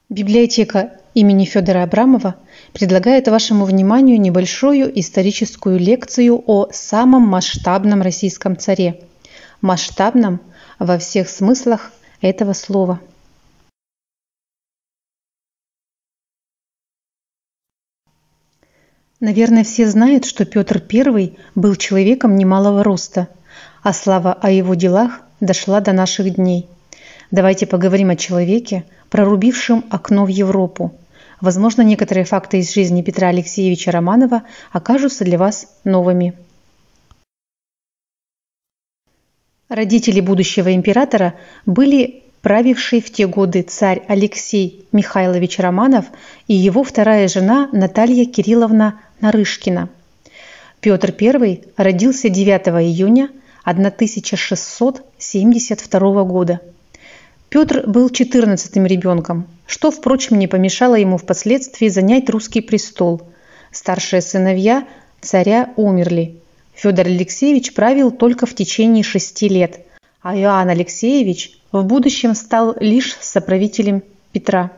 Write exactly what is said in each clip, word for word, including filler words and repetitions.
Библиотека имени Федора Абрамова предлагает вашему вниманию небольшую историческую лекцию о самом масштабном российском царе. Масштабном во всех смыслах этого слова. Наверное, все знают, что Петр Первый был человеком немалого роста, а слава о его делах дошла до наших дней. Давайте поговорим о человеке, прорубившем окно в Европу. Возможно, некоторые факты из жизни Петра Алексеевича Романова окажутся для вас новыми. Родители будущего императора были правивший в те годы царь Алексей Михайлович Романов и его вторая жена Наталья Кирилловна Нарышкина. Петр Первый родился девятого июня тысяча шестьсот семьдесят второго года. Петр был четырнадцатым ребенком, что, впрочем, не помешало ему впоследствии занять русский престол. Старшие сыновья царя умерли. Федор Алексеевич правил только в течение шести лет, а Иоанн Алексеевич в будущем стал лишь соправителем Петра.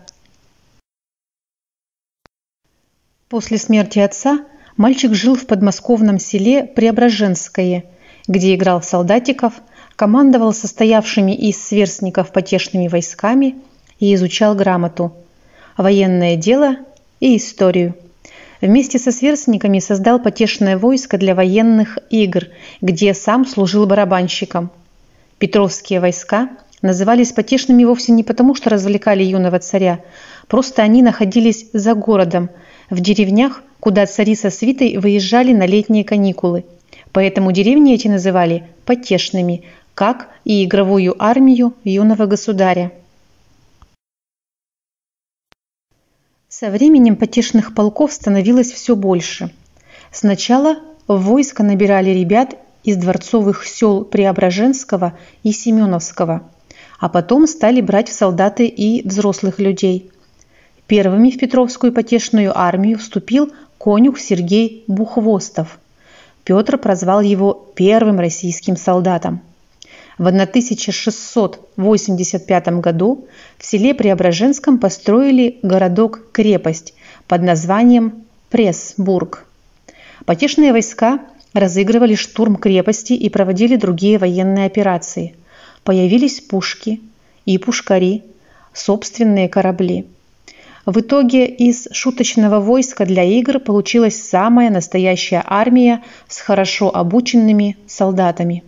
После смерти отца мальчик жил в подмосковном селе Преображенское, где играл в солдатиков, командовал состоявшими из сверстников потешными войсками и изучал грамоту, военное дело и историю. Вместе со сверстниками создал потешное войско для военных игр, где сам служил барабанщиком. Петровские войска назывались потешными вовсе не потому, что развлекали юного царя, просто они находились за городом, в деревнях, куда цари со свитой выезжали на летние каникулы. Поэтому деревни эти называли потешными, как и игровую армию юного государя. Со временем потешных полков становилось все больше. Сначала в войско набирали ребят из дворцовых сел Преображенского и Семеновского, а потом стали брать в солдаты и взрослых людей. Первыми в Петровскую потешную армию вступил конюх Сергей Бухвостов. Петр прозвал его первым российским солдатом. В тысяча шестьсот восемьдесят пятом году в селе Преображенском построили городок-крепость под названием Пресбург. Потешные войска разыгрывали штурм крепости и проводили другие военные операции. Появились пушки и пушкари, собственные корабли. В итоге из шуточного войска для игр получилась самая настоящая армия с хорошо обученными солдатами.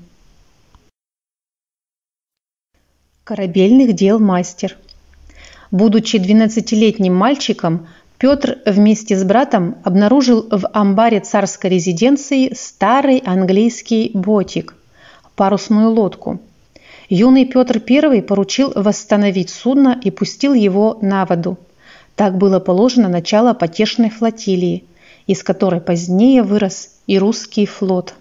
Корабельных дел мастер. Будучи двенадцатилетним мальчиком, Петр вместе с братом обнаружил в амбаре царской резиденции старый английский ботик – парусную лодку. Юный Петр Первый поручил восстановить судно и пустил его на воду. Так было положено начало потешной флотилии, из которой позднее вырос и русский флот.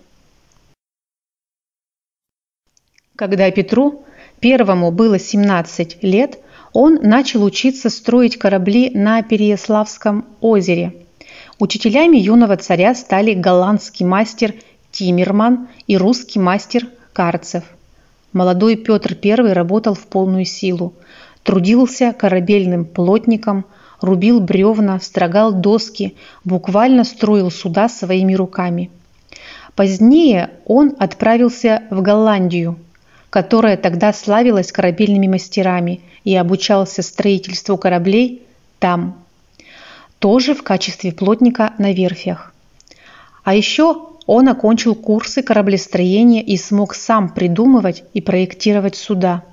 Когда Петру Первому было семнадцать лет, он начал учиться строить корабли на Переяславском озере. Учителями юного царя стали голландский мастер Тиммерман и русский мастер Карцев. Молодой Петр Первый работал в полную силу, трудился корабельным плотником, рубил бревна, строгал доски, буквально строил суда своими руками. Позднее он отправился в Голландию, которая тогда славилась корабельными мастерами, и обучался строительству кораблей там, тоже в качестве плотника на верфях. А еще он окончил курсы кораблестроения и смог сам придумывать и проектировать суда.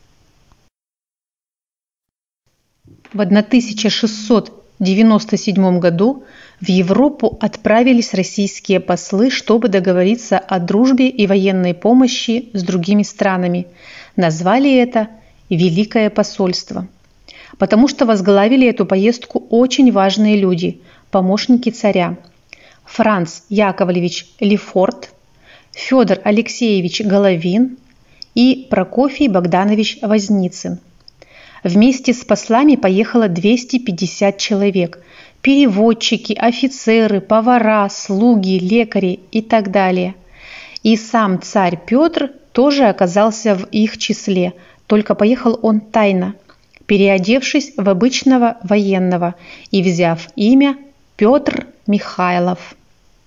В тысяча шестьсот девяносто седьмом году в Европу отправились российские послы, чтобы договориться о дружбе и военной помощи с другими странами. Назвали это «Великое посольство», потому что возглавили эту поездку очень важные люди, помощники царя. Франц Яковлевич Лефорт, Федор Алексеевич Головин и Прокофий Богданович Возницын. Вместе с послами поехало двести пятьдесят человек – переводчики, офицеры, повара, слуги, лекари и так далее. И сам царь Петр тоже оказался в их числе, только поехал он тайно. переодевшись в обычного военного и взяв имя Петр Михайлов.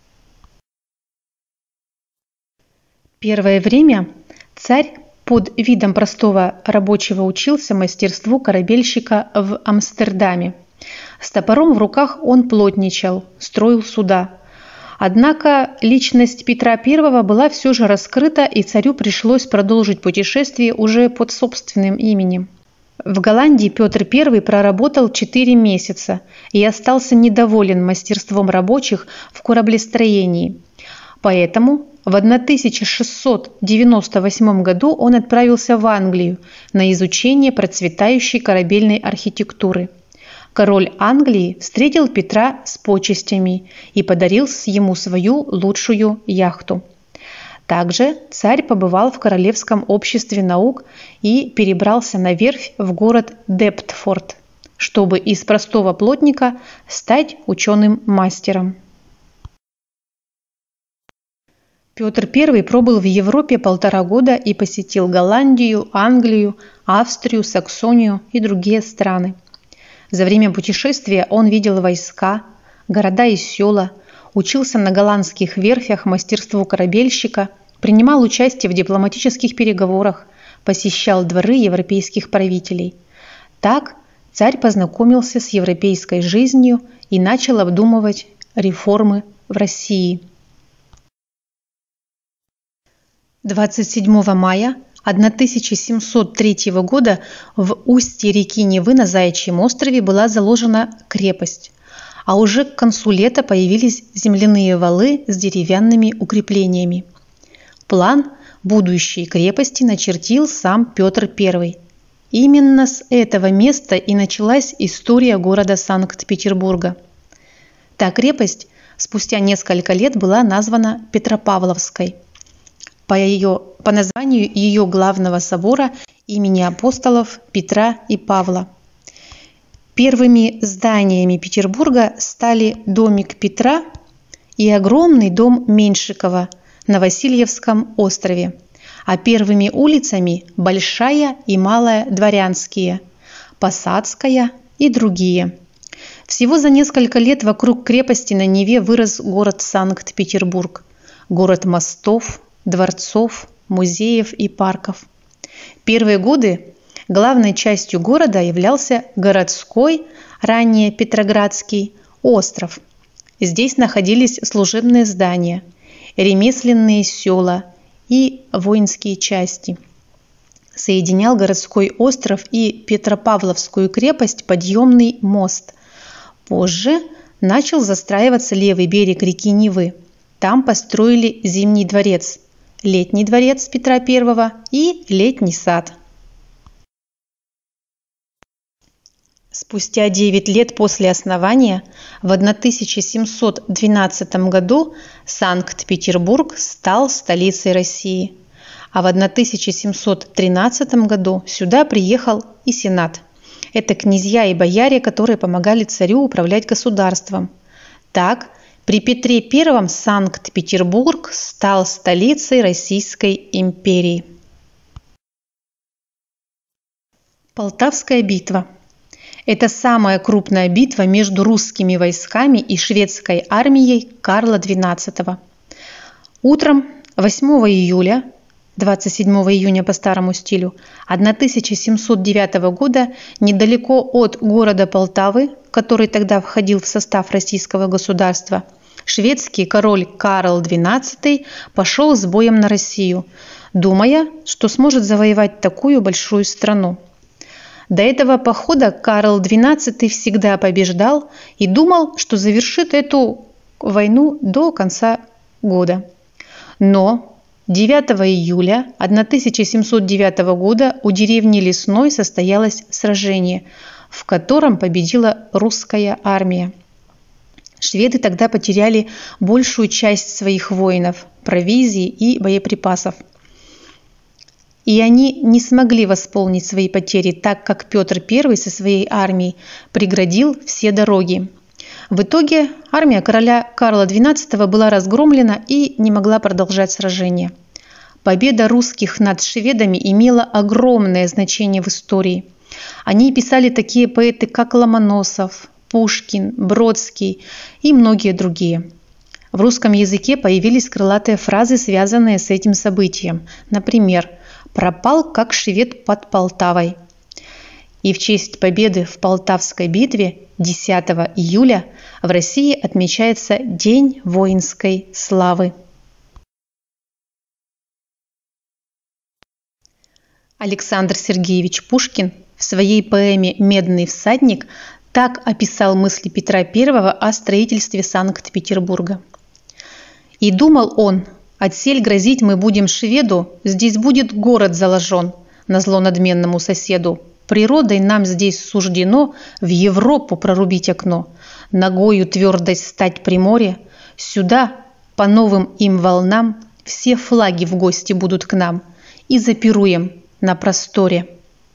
Первое время царь под видом простого рабочего учился мастерству корабельщика в Амстердаме. С топором в руках он плотничал, строил суда. Однако личность Петра Первого была все же раскрыта, и царю пришлось продолжить путешествие уже под собственным именем. В Голландии Петр Первый проработал четыре месяца и остался недоволен мастерством рабочих в кораблестроении. Поэтому в тысяча шестьсот девяносто восьмом году он отправился в Англию на изучение процветающей корабельной архитектуры. Король Англии встретил Петра с почестями и подарил ему свою лучшую яхту. Также царь побывал в Королевском обществе наук и перебрался на верфь в город Дептфорд, чтобы из простого плотника стать ученым-мастером. Петр Первый пробыл в Европе полтора года и посетил Голландию, Англию, Австрию, Саксонию и другие страны. За время путешествия он видел войска, города и села, учился на голландских верфях мастерству корабельщика, принимал участие в дипломатических переговорах, посещал дворы европейских правителей. Так царь познакомился с европейской жизнью и начал обдумывать реформы в России. двадцать седьмого мая тысяча семьсот третьего года в устье реки Невы на Заячьем острове была заложена крепость, а уже к концу лета появились земляные валы с деревянными укреплениями. План будущей крепости начертил сам Петр Первый. Именно с этого места и началась история города Санкт-Петербурга. Та крепость спустя несколько лет была названа Петропавловской по, ее, по названию ее главного собора имени апостолов Петра и Павла. Первыми зданиями Петербурга стали домик Петра и огромный дом Меньшикова на Васильевском острове, а первыми улицами – Большая и Малая Дворянские, Посадская и другие. Всего за несколько лет вокруг крепости на Неве вырос город Санкт-Петербург, город мостов, дворцов, музеев и парков. Первые годы главной частью города являлся городской, ранее Петроградский, остров. Здесь находились служебные здания, ремесленные села и воинские части. Соединял городской остров и Петропавловскую крепость подъемный мост. Позже начал застраиваться левый берег реки Невы. Там построили Зимний дворец, Летний дворец Петра Первого и Летний сад. Спустя девять лет после основания, в тысяча семьсот двенадцатом году, Санкт-Петербург стал столицей России, а в тысяча семьсот тринадцатом году сюда приехал и Сенат. Это князья и бояре, которые помогали царю управлять государством. Так, при Петре Первом Санкт-Петербург стал столицей Российской империи. Полтавская битва. Это самая крупная битва между русскими войсками и шведской армией Карла двенадцатого. Утром восьмого июля, двадцать седьмого июня по старому стилю, тысяча семьсот девятого года недалеко от города Полтавы, который тогда входил в состав российского государства, шведский король Карл двенадцатый пошел с боем на Россию, думая, что сможет завоевать такую большую страну. До этого похода Карл двенадцатый всегда побеждал и думал, что завершит эту войну до конца года. Но девятого июля тысяча семьсот девятого года у деревни Лесной состоялось сражение, в котором победила русская армия. Шведы тогда потеряли большую часть своих воинов, провизии и боеприпасов. И они не смогли восполнить свои потери, так как Петр Первый со своей армией преградил все дороги. В итоге армия короля Карла двенадцатого была разгромлена и не могла продолжать сражение. Победа русских над шведами имела огромное значение в истории. О ней писали такие поэты, как Ломоносов, Пушкин, Бродский и многие другие. В русском языке появились крылатые фразы, связанные с этим событием. Например, «пропал, как швед под Полтавой». И в честь победы в Полтавской битве десятого июля в России отмечается День воинской славы. Александр Сергеевич Пушкин в своей поэме «Медный всадник» так описал мысли Петра Первого о строительстве Санкт-Петербурга. «И думал он, отсель грозить мы будем шведу, здесь будет город заложен, назло надменному соседу. Природой нам здесь суждено в Европу прорубить окно, ногою твердость стать при море, сюда, по новым им волнам, все флаги в гости будут к нам, и запируем на просторе».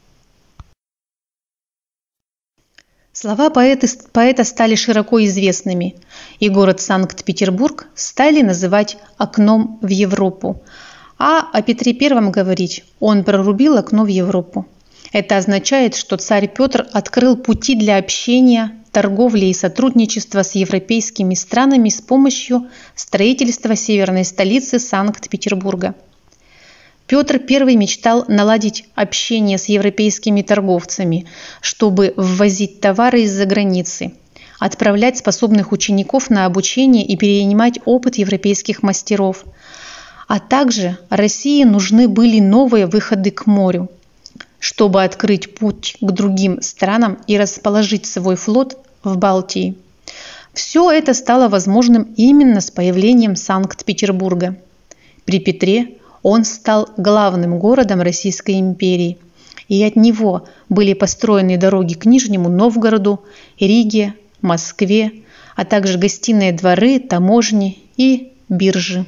Слова поэты, поэта стали широко известными, и город Санкт-Петербург стали называть окном в Европу, а о Петре Первом говорить «он прорубил окно в Европу». Это означает, что царь Петр открыл пути для общения, торговли и сотрудничества с европейскими странами с помощью строительства северной столицы Санкт-Петербурга. Петр Первый мечтал наладить общение с европейскими торговцами, чтобы ввозить товары из-за границы, отправлять способных учеников на обучение и перенимать опыт европейских мастеров. А также России нужны были новые выходы к морю, чтобы открыть путь к другим странам и расположить свой флот в Балтии. Все это стало возможным именно с появлением Санкт-Петербурга. При Петре он стал главным городом Российской империи, и от него были построены дороги к Нижнему Новгороду, Риге, Москве, а также гостиные дворы, таможни и биржи.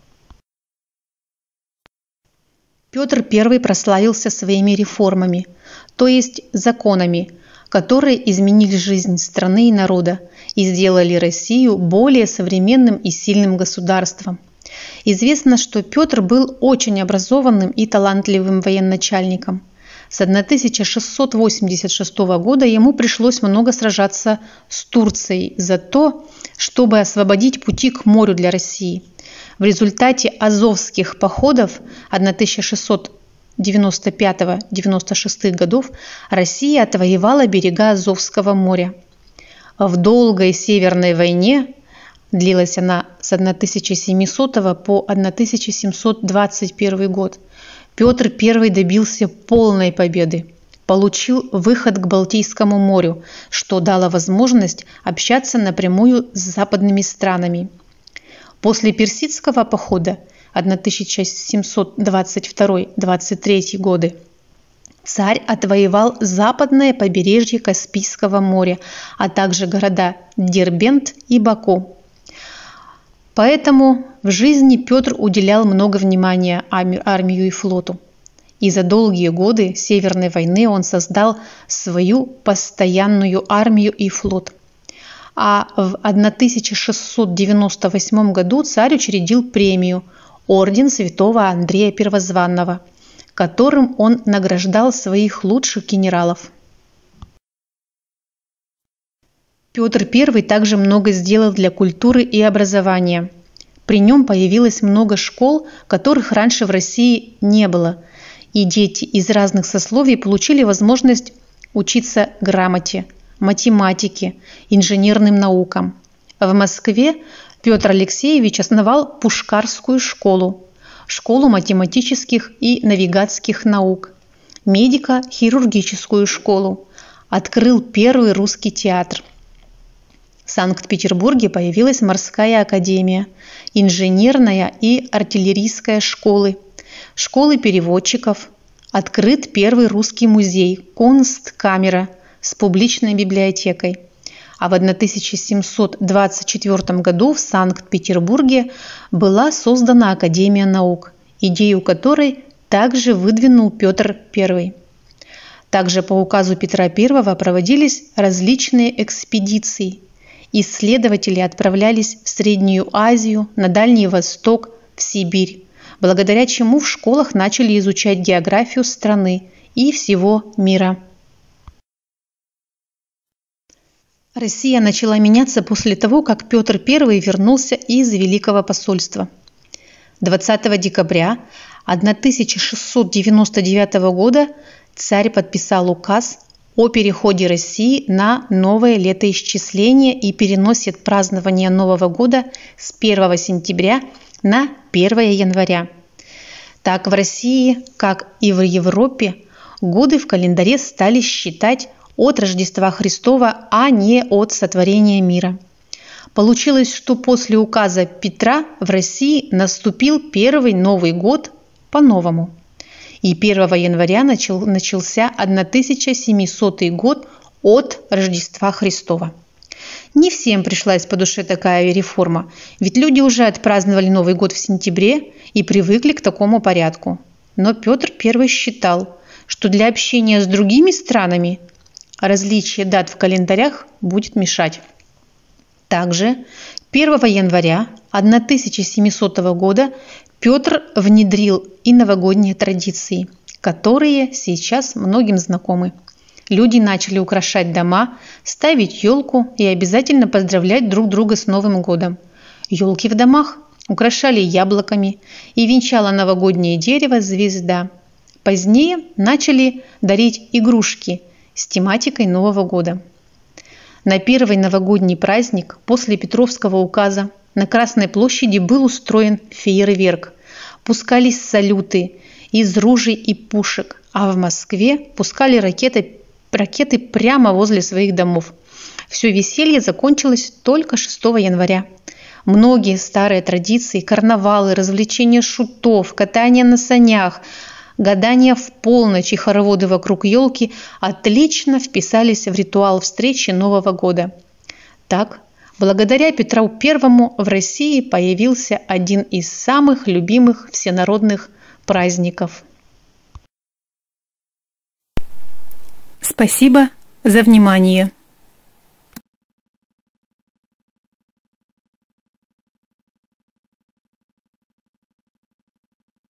Петр Первый прославился своими реформами, то есть законами, которые изменили жизнь страны и народа и сделали Россию более современным и сильным государством. Известно, что Петр был очень образованным и талантливым военачальником. С тысяча шестьсот восемьдесят шестого года ему пришлось много сражаться с Турцией за то, чтобы освободить пути к морю для России. В результате Азовских походов тысяча шестьсот девяносто пятого — девяносто шестого годов Россия отвоевала берега Азовского моря. В долгой Северной войне, длилась она с тысяча семисотого по тысяча семьсот двадцать первый год, Петр Первый добился полной победы, получил выход к Балтийскому морю, что дало возможность общаться напрямую с западными странами. После Персидского похода тысяча семьсот двадцать второй — двадцать третий годы царь отвоевал западное побережье Каспийского моря, а также города Дербент и Баку. Поэтому в жизни Петр уделял много внимания армию и флоту. И за долгие годы Северной войны он создал свою постоянную армию и флот. А в тысяча шестьсот девяносто восьмом году царь учредил премию «Орден Святого Андрея Первозванного», которым он награждал своих лучших генералов. Петр Первый также много сделал для культуры и образования. При нем появилось много школ, которых раньше в России не было, и дети из разных сословий получили возможность учиться грамоте, математике, инженерным наукам. В Москве Петр Алексеевич основал Пушкарскую школу, школу математических и навигатских наук, медико-хирургическую школу, открыл первый русский театр. В Санкт-Петербурге появилась морская академия, инженерная и артиллерийская школы, школы переводчиков, открыт первый русский музей «Кунсткамера» с публичной библиотекой. А в тысяча семьсот двадцать четвёртом году в Санкт-Петербурге была создана Академия наук, идею которой также выдвинул Петр Первый. Также по указу Петра Первого проводились различные экспедиции. Исследователи отправлялись в Среднюю Азию, на Дальний Восток, в Сибирь, благодаря чему в школах начали изучать географию страны и всего мира. Россия начала меняться после того, как Петр Первый вернулся из Великого посольства. двадцатого декабря тысяча шестьсот девяносто девятого года царь подписал указ о переходе России на новое летоисчисление и переносит празднование Нового года с первого сентября на первое января. Так в России, как и в Европе, годы в календаре стали считать от Рождества Христова, а не от сотворения мира. Получилось, что после указа Петра в России наступил первый Новый год по-новому. И первого января начал, начался тысяча семисотый год от Рождества Христова. Не всем пришлась по душе такая реформа, ведь люди уже отпраздновали Новый год в сентябре и привыкли к такому порядку. Но Петр Первый считал, что для общения с другими странами различие дат в календарях будет мешать. Также первого января тысяча семисотого года Петр внедрил и новогодние традиции, которые сейчас многим знакомы. Люди начали украшать дома, ставить елку и обязательно поздравлять друг друга с Новым годом. Елки в домах украшали яблоками и венчало новогоднее дерево звезда. Позднее начали дарить игрушки с тематикой Нового года. На первый новогодний праздник после Петровского указа на Красной площади был устроен фейерверк. Пускались салюты из ружей и пушек, а в Москве пускали ракеты, ракеты прямо возле своих домов. Все веселье закончилось только шестого января. Многие старые традиции, карнавалы, развлечения шутов, катание на санях, гадания в полночь и хороводы вокруг елки отлично вписались в ритуал встречи Нового года. Так, благодаря Петру Первому в России появился один из самых любимых всенародных праздников. Спасибо за внимание.